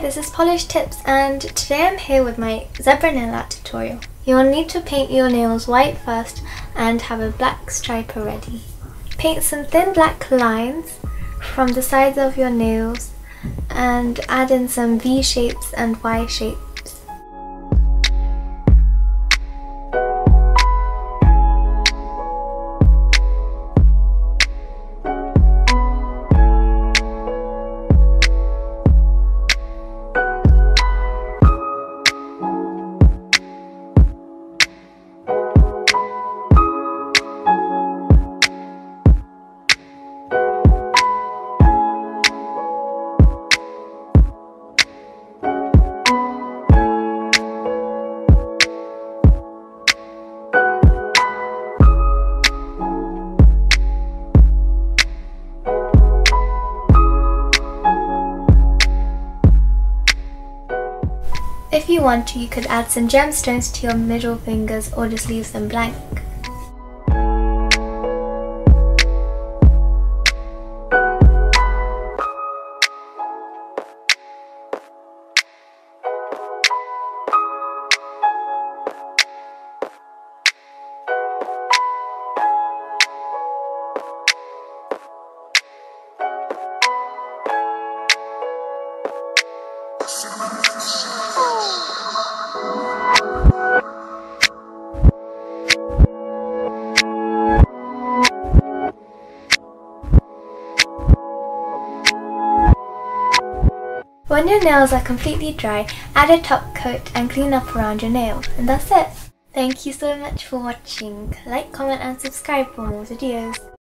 this is Polish Tips, and today I'm here with my zebra nail art tutorial. You will need to paint your nails white first and have a black striper ready. Paint some thin black lines from the sides of your nails and add in some V shapes and Y shapes. If you want to, you could add some gemstones to your middle fingers or just leave them blank. When your nails are completely dry, add a top coat and clean up around your nails, and that's it. Thank you so much for watching. Like, comment and subscribe for more videos.